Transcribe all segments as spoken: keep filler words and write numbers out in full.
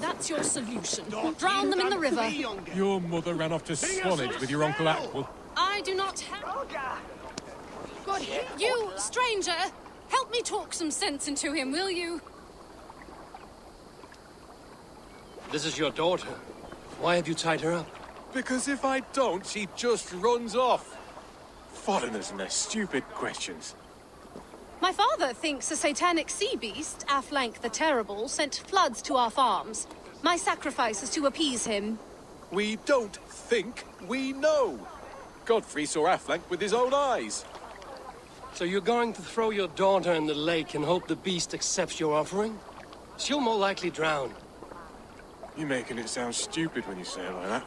that's your solution. Drown them in the river. Your mother ran off to Swanage with your Uncle Atwell. I do not have... Good. You, stranger, help me talk some sense into him, will you? This is your daughter. Why have you tied her up? Because if I don't, she just runs off. Foreigners and their stupid questions. My father thinks a satanic sea beast, Aflank the Terrible, sent floods to our farms. My sacrifice is to appease him. We don't think, we know. Godfrey saw Aflank with his own eyes. So you're going to throw your daughter in the lake and hope the beast accepts your offering? She'll more likely drown. You're making it sound stupid when you say it like that.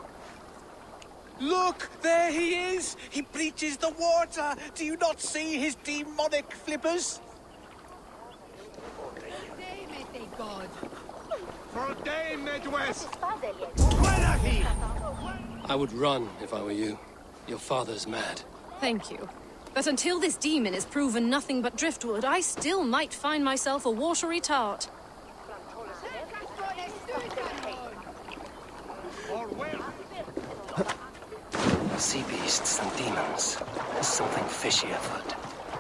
Look! There he is! He breaches the water! Do you not see his demonic flippers? I would run if I were you. Your father's mad. Thank you. But until this demon is proven nothing but driftwood, I still might find myself a watery tart. Sea beasts and demons. There's something fishy afoot.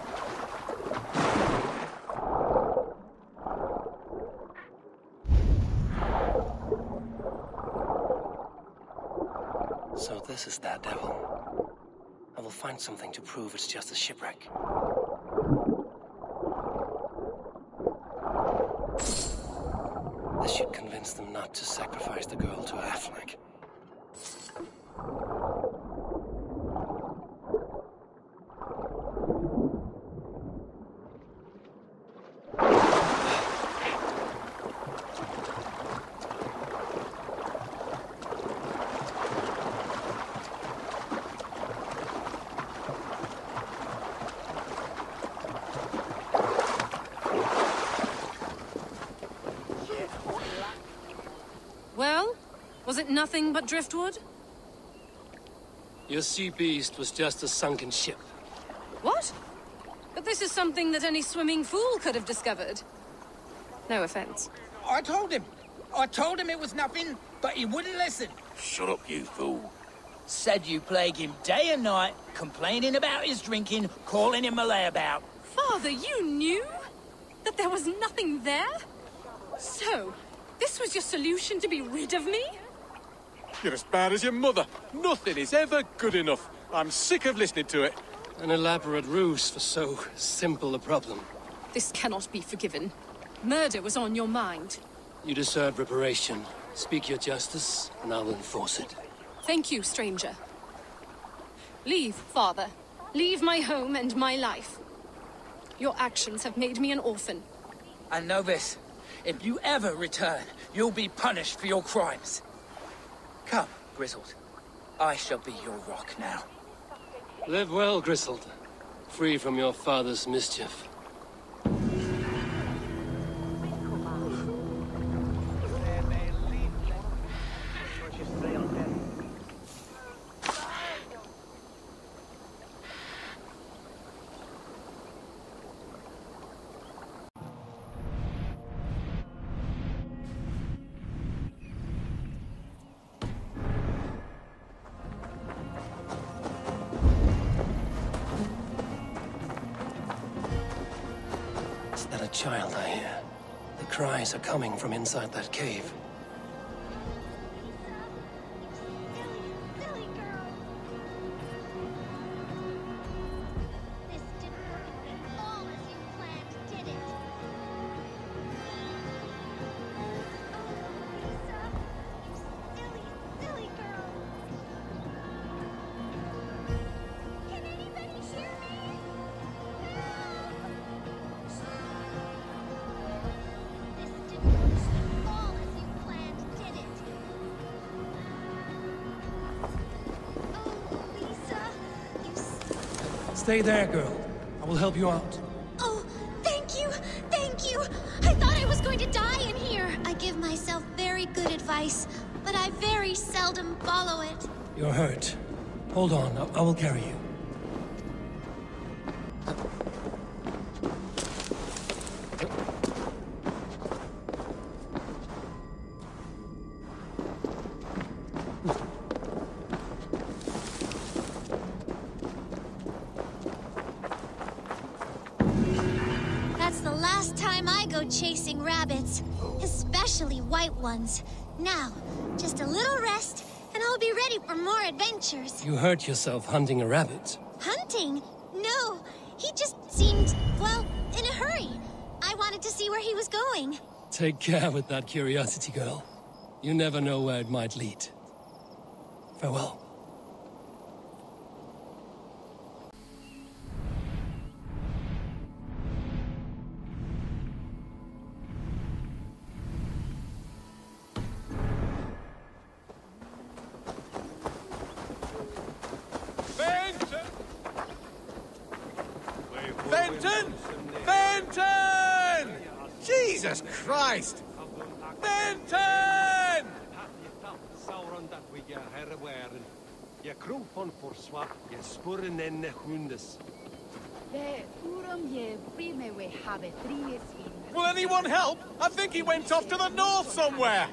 So this is that devil. I will find something to prove it's just a shipwreck. This should convince them not to sacrifice the girl to Aflank. Well, was it nothing but driftwood? Your sea beast was just a sunken ship. What? But this is something that any swimming fool could have discovered. No offense. I told him. I told him it was nothing, but he wouldn't listen. Shut up, you fool. Said you plague him day and night, complaining about his drinking, calling him a layabout. Father, you knew? That there was nothing there? So, this was your solution to be rid of me? You're as bad as your mother. Nothing is ever good enough. I'm sick of listening to it. An elaborate ruse for so simple a problem. This cannot be forgiven. Murder was on your mind. You deserve reparation. Speak your justice, and I'll enforce it. Thank you, stranger. Leave, father. Leave my home and my life. Your actions have made me an orphan. And know this. If you ever return, you'll be punished for your crimes. Come, Grizzled. I shall be your rock now. Live well, Grizzled. Free from your father's mischief. Is that a child I hear? The cries are coming from inside that cave. Stay there, girl. I will help you out. Oh, thank you! Thank you! I thought I was going to die in here! I give myself very good advice, but I very seldom follow it. You're hurt. Hold on, I, I will carry you. That's the last time I go chasing rabbits, especially white ones. Now, just a little rest, and I'll be ready for more adventures. You hurt yourself hunting a rabbit. Hunting? No, he just seemed, well, in a hurry. I wanted to see where he was going. Take care with that curiosity, girl. You never know where it might lead. Farewell. Fenton! Fenton! Jesus Christ! Fenton! Je kroon voor zwart, je sporen en de hundes. De urum je prime we have three in. Will anyone help? I think he went off to the north somewhere.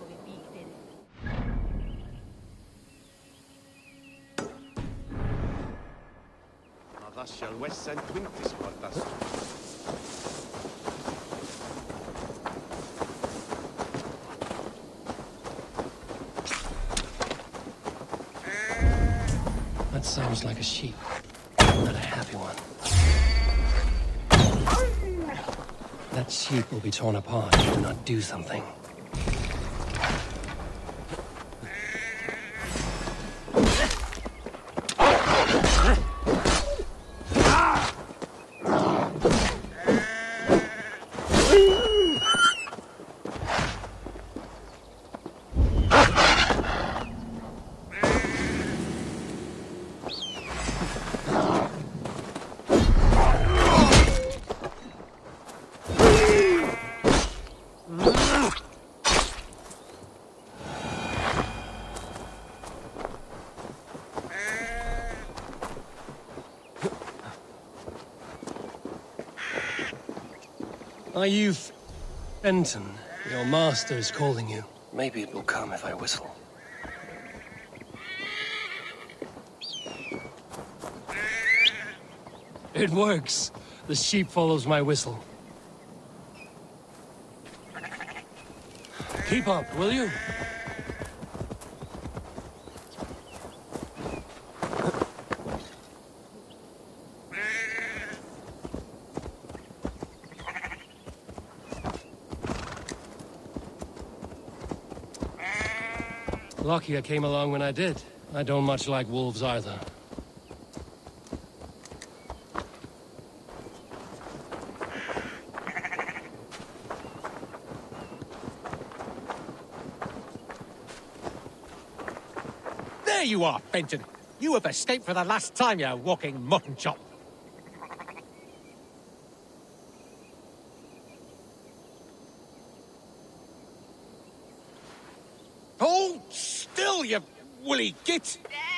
Dat shall west and twenties what das. That sounds like a sheep. Not a happy one. That sheep will be torn apart if you do not do something. Are you Fenton? Your master is calling you. Maybe it will come if I whistle. It works. The sheep follows my whistle. Keep up, will you? Lucky I came along when I did. I don't much like wolves either. There you are, Fenton. You have escaped for the last time, you walking mutton chop. Hold still, you woolly git!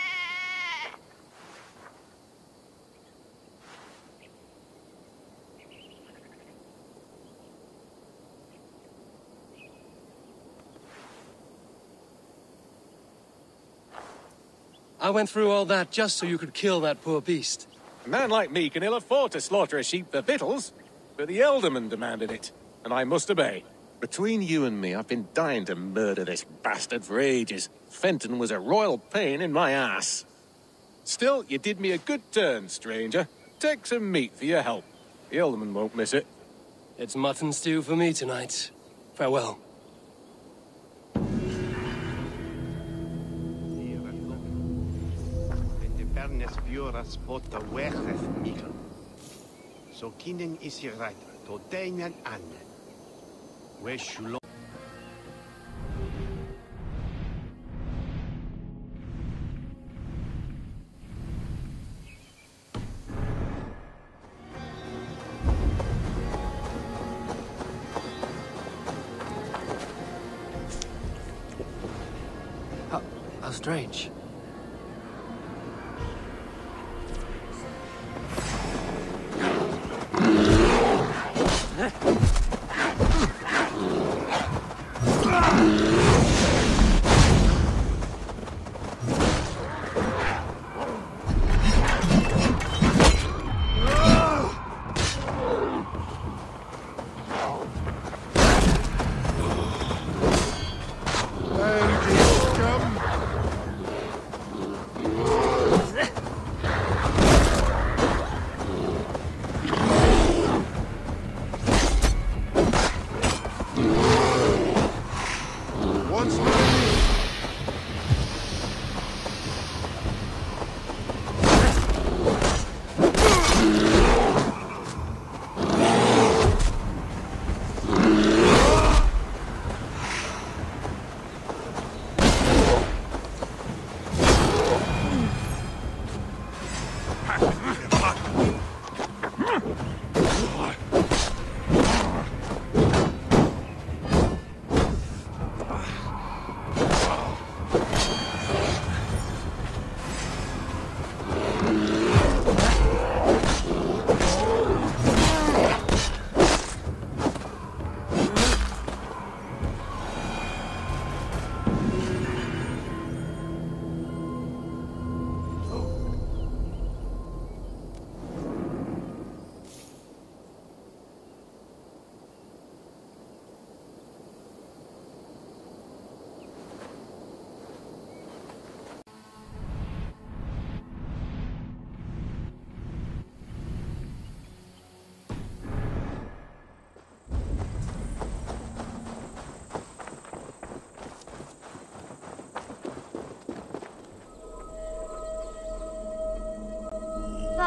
I went through all that just so you could kill that poor beast. A man like me can ill afford to slaughter a sheep for victuals, but the Elderman demanded it, and I must obey. Between you and me, I've been dying to murder this bastard for ages. Fenton was a royal pain in my ass. Still, you did me a good turn, stranger. Take some meat for your help. The Elderman won't miss it. It's mutton stew for me tonight. Farewell. Pernes fioras pota wechef migel. So kinen is hier right, to deinen an. We shulo. How, how strange.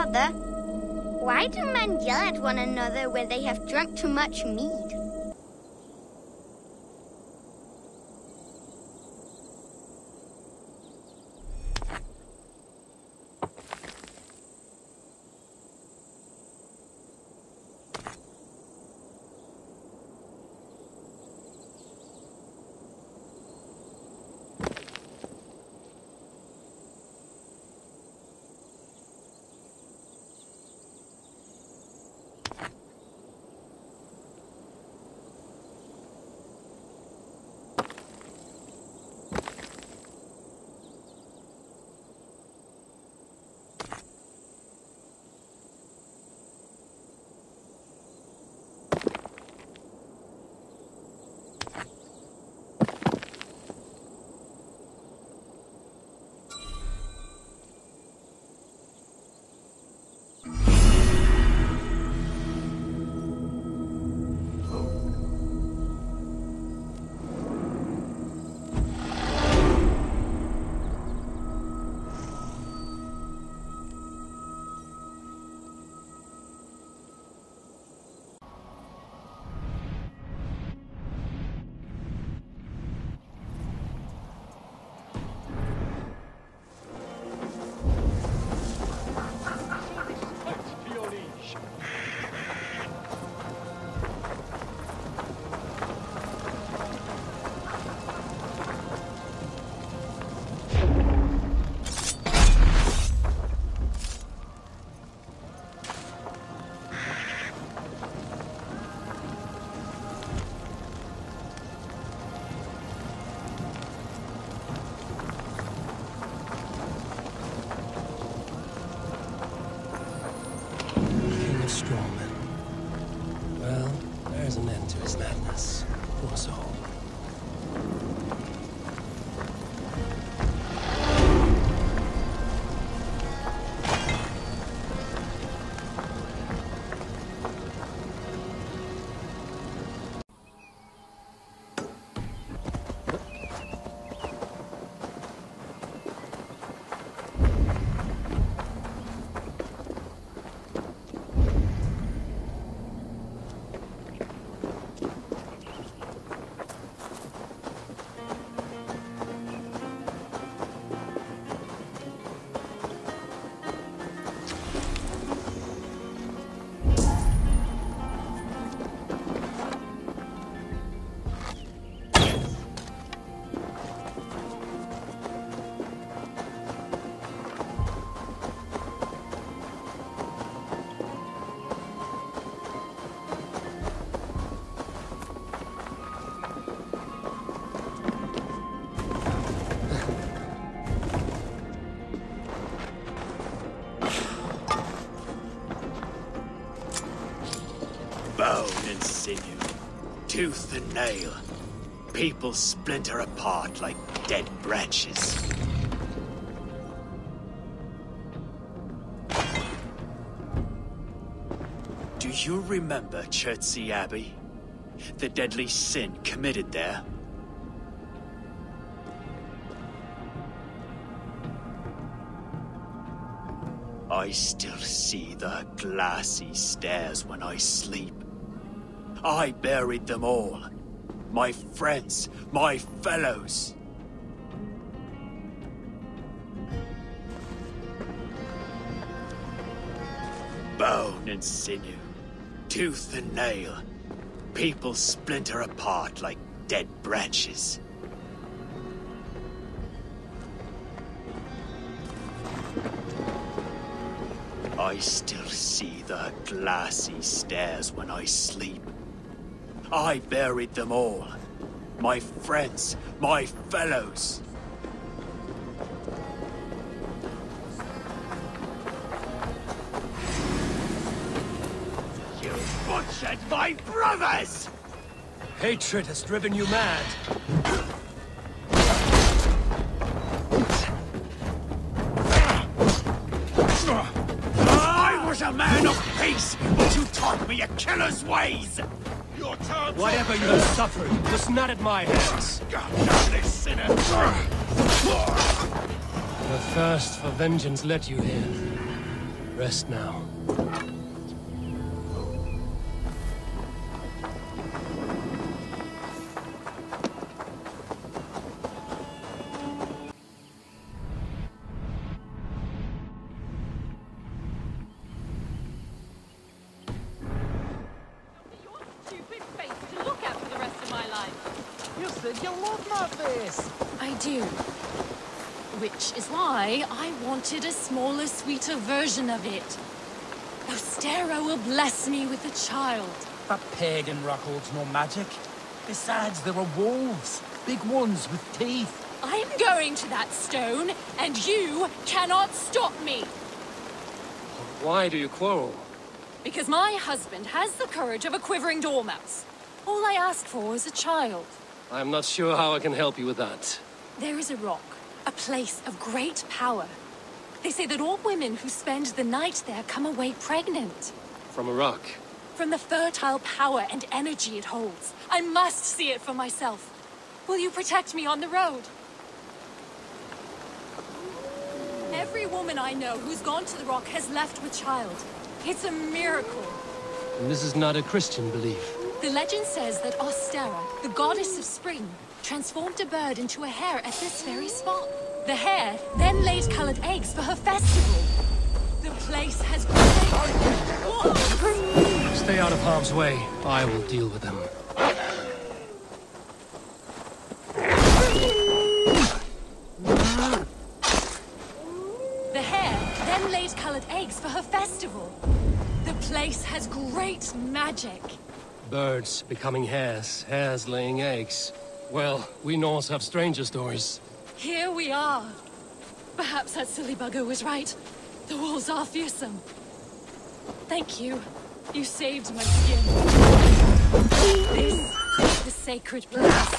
Father, why do men yell at one another when they have drunk too much mead? Bone and sinew, tooth and nail. People splinter apart like dead branches. Do you remember Chertsey Abbey? The deadly sin committed there? I still see the glassy stairs when I sleep. I buried them all. My friends, my fellows. Bone and sinew, tooth and nail. People splinter apart like dead branches. I still see the glassy stairs when I sleep. I buried them all. My friends, my fellows. You butchered my brothers! Hatred has driven you mad. I was a man of peace, but you taught me a killer's ways! Your turn. Whatever you have suffered was not at my hands. Godly sinner! The thirst for vengeance led you here. Rest now. I do. Which is why I wanted a smaller, sweeter version of it. Ostera will bless me with a child. That pagan rock holds no magic. Besides, there are wolves. Big ones with teeth. I'm going to that stone, and you cannot stop me. Why do you quarrel? Because my husband has the courage of a quivering dormouse. All I ask for is a child. I'm not sure how I can help you with that. There is a rock, a place of great power. They say that all women who spend the night there come away pregnant. From a rock? From the fertile power and energy it holds. I must see it for myself. Will you protect me on the road? Every woman I know who's gone to the rock has left with child. It's a miracle. And this is not a Christian belief. The legend says that Ostera, the goddess of spring, transformed a bird into a hare at this very spot. The hare then laid colored eggs for her festival. The place has great... Stay out of harm's way. I will deal with them. The hare then laid colored eggs for her festival. The place has great magic. Birds becoming hares, hares laying eggs. Well, we Norse have stranger stories. Here we are. Perhaps that silly bugger was right. The wolves are fearsome. Thank you. You saved my skin. This is the sacred place.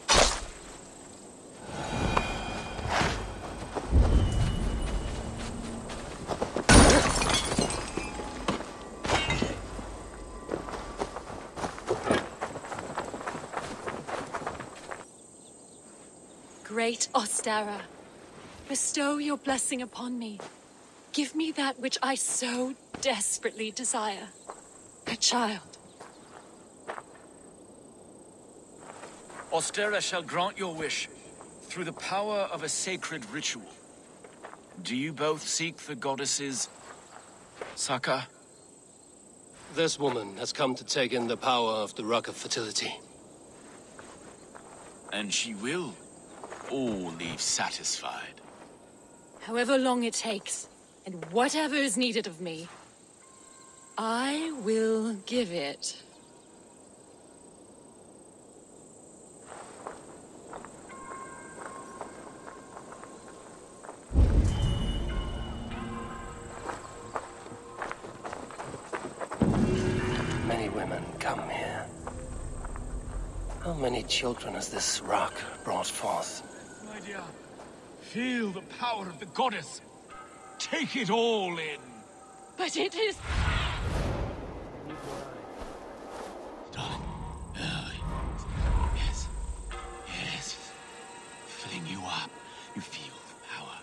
Great Ostera, bestow your blessing upon me. Give me that which I so desperately desire. A child. Ostera shall grant your wish through the power of a sacred ritual. Do you both seek the goddess's succor? This woman has come to take in the power of the Rock of Fertility. And she will all leave satisfied. However long it takes, and whatever is needed of me, I will give it. Many women come here. How many children has this rock brought forth? My dear, feel the power of the goddess. Take it all in. But it is... Darling. Uh, yes. Yes. Filling you up. You feel the power.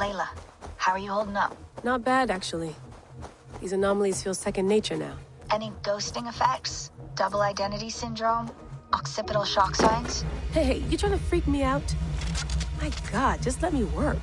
Layla, how are you holding up? Not bad, actually. These anomalies feel second nature now. Any ghosting effects? Double identity syndrome? Occipital shock signs? Hey, hey, you trying to freak me out? My God, just let me work.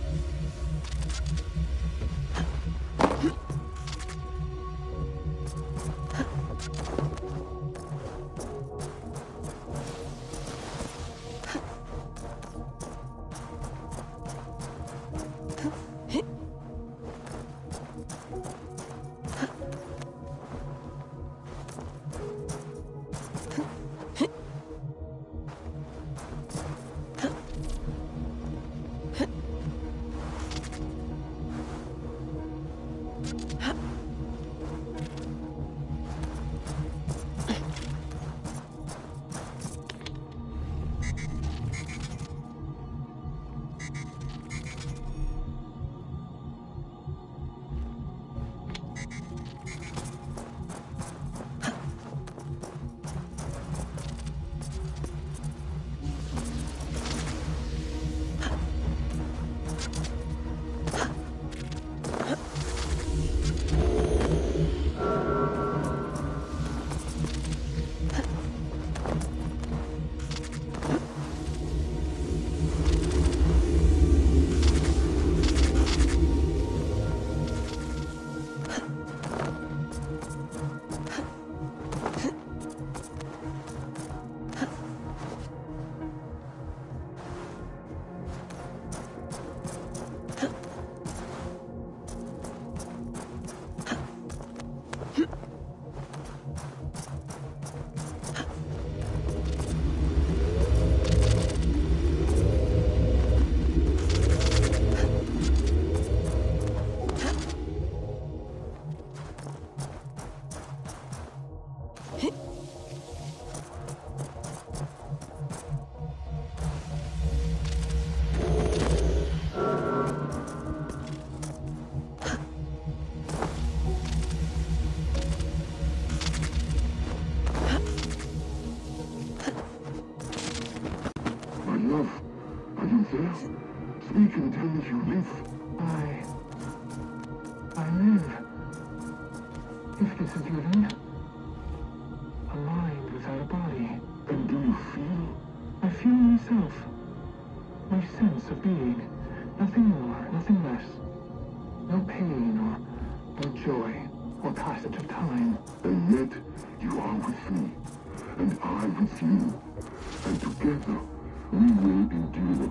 Speak and tell me you live. I... I live. If this is living. A mind without a body. And do you feel? I feel myself. My sense of being. Nothing more, nothing less. No pain or, or joy or passage of time. And yet, you are with me. And I with you. And together, we will endure.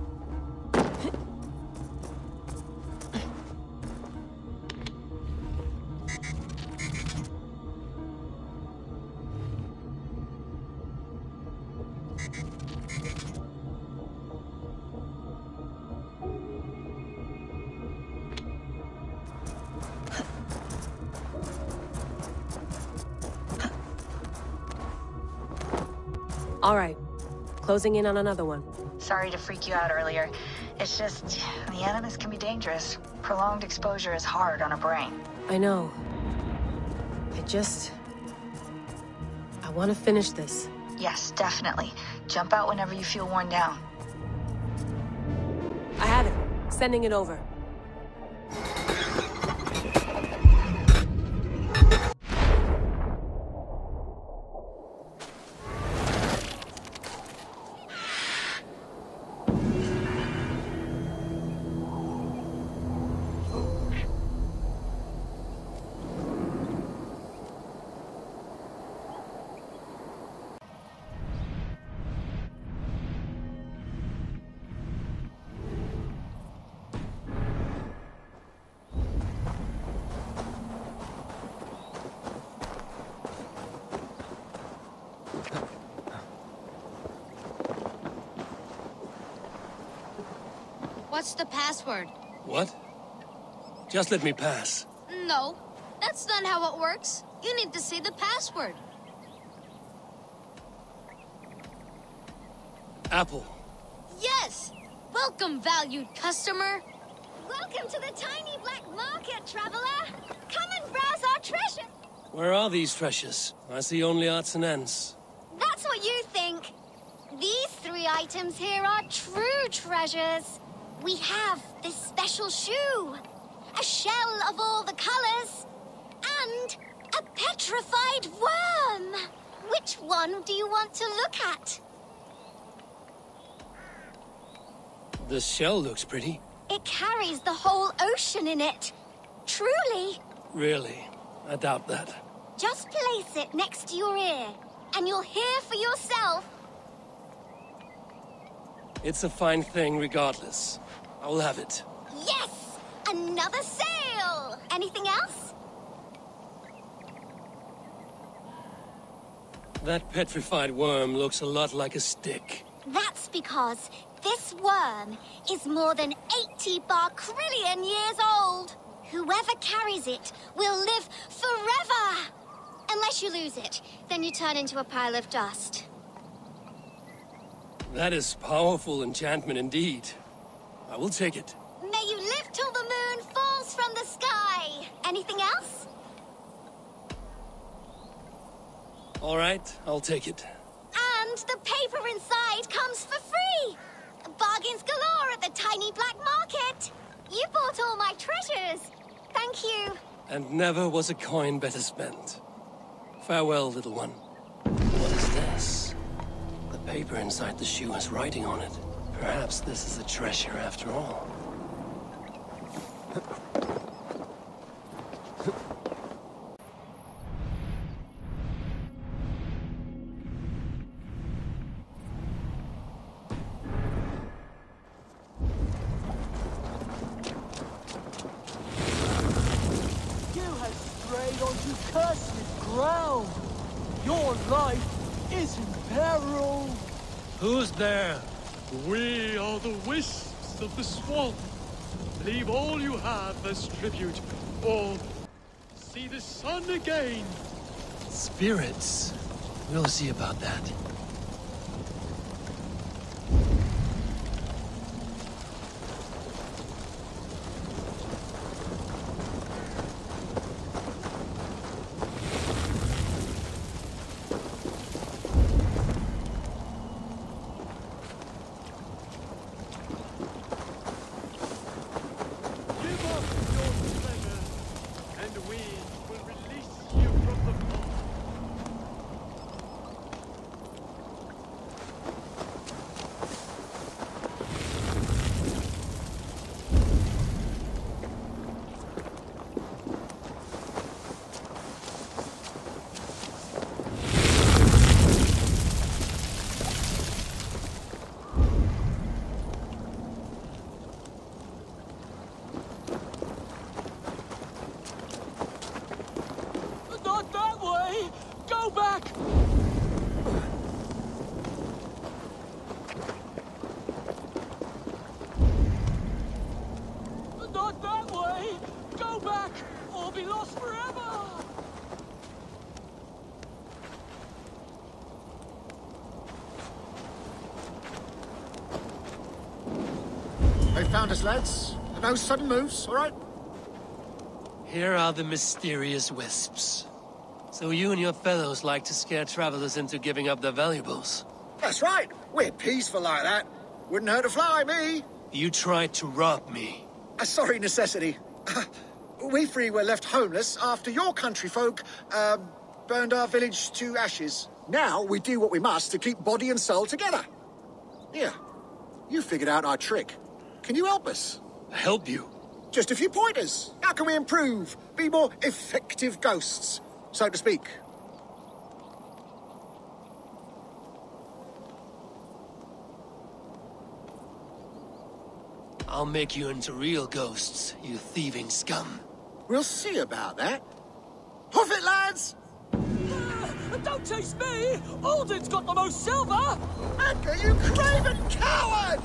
All right. Closing in on another one. Sorry to freak you out earlier. It's just, the Animus can be dangerous. Prolonged exposure is hard on a brain. I know. I just... I want to finish this. Yes, definitely. Jump out whenever you feel worn down. I have it. Sending it over. What's the password? What? Just let me pass. No, that's not how it works. You need to say the password. Apple. Yes! Welcome, valued customer. Welcome to the tiny black market, traveler. Come and browse our treasure. Where are these treasures? I see only odds and ends. That's what you think. These three items here are true treasures. We have this special shoe, a shell of all the colors, and a petrified worm. Which one do you want to look at? The shell looks pretty. It carries the whole ocean in it. Truly. Really? I doubt that. Just place it next to your ear, and you'll hear for yourself. It's a fine thing regardless. I will have it. Yes! Another sale! Anything else? That petrified worm looks a lot like a stick. That's because this worm is more than eighty barquillion years old. Whoever carries it will live forever! Unless you lose it, then you turn into a pile of dust. That is powerful enchantment indeed. I will take it. May you live till the moon falls from the sky! Anything else? All right, I'll take it. And the paper inside comes for free! Bargains galore at the tiny black market! You bought all my treasures! Thank you! And never was a coin better spent. Farewell, little one. What is this? The paper inside the shoe has writing on it. Perhaps this is a treasure after all. Onto cursed ground. Your life is in peril. Who's there? We are the wisps of the swamp. Leave all you have as tribute, or see the sun again. Spirits. We'll see about that. Found us, lads. No sudden moves, all right? Here are the mysterious wisps. So you and your fellows like to scare travelers into giving up their valuables? That's right. We're peaceful like that. Wouldn't hurt a fly, me. You tried to rob me. A sorry necessity. We three were left homeless after your country folk uh, burned our village to ashes. Now we do what we must to keep body and soul together. Here, you figured out our trick. Can you help us? Help you? Just a few pointers. How can we improve? Be more effective ghosts, so to speak. I'll make you into real ghosts, you thieving scum. We'll see about that. Hoof it, lads! Uh, don't chase me! Alden's got the most silver! Anchor, you craven coward!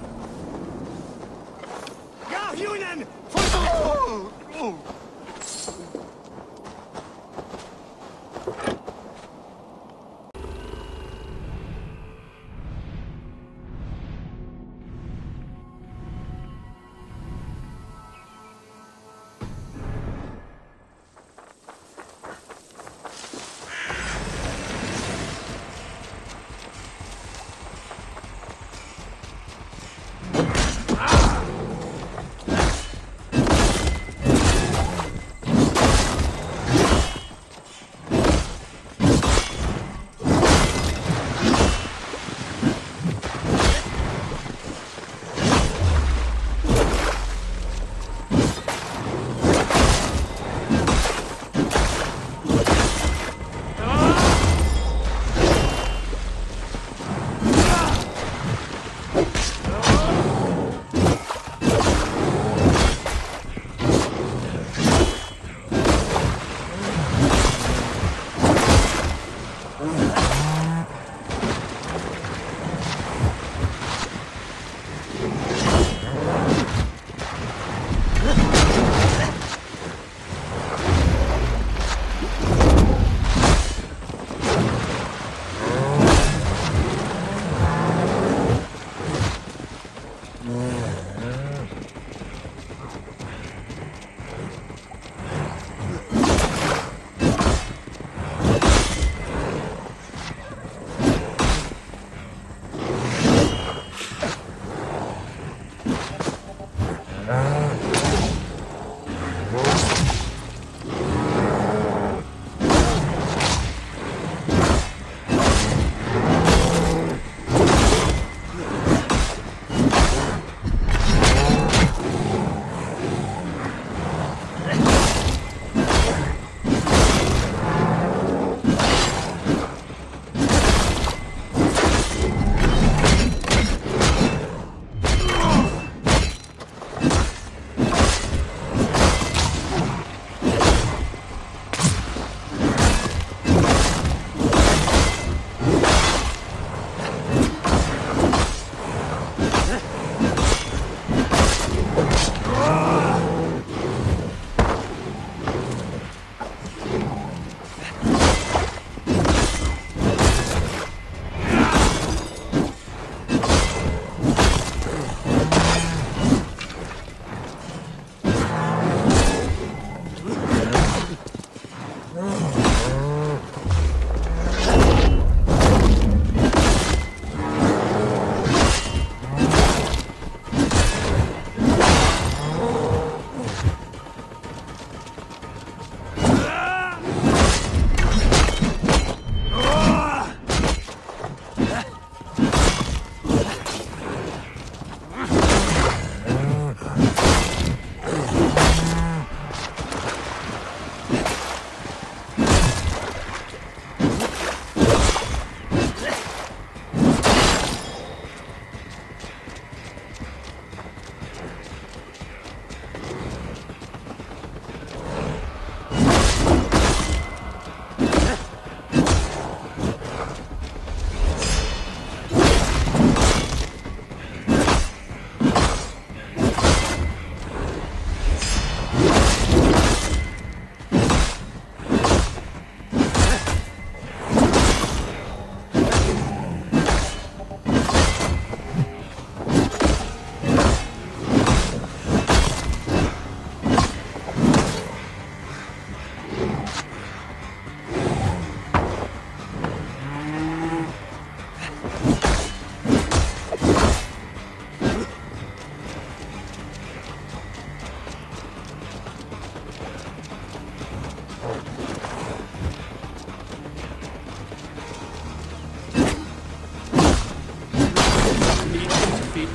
Ja, Hunan! Oh! Oh!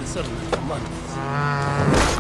settlement for months.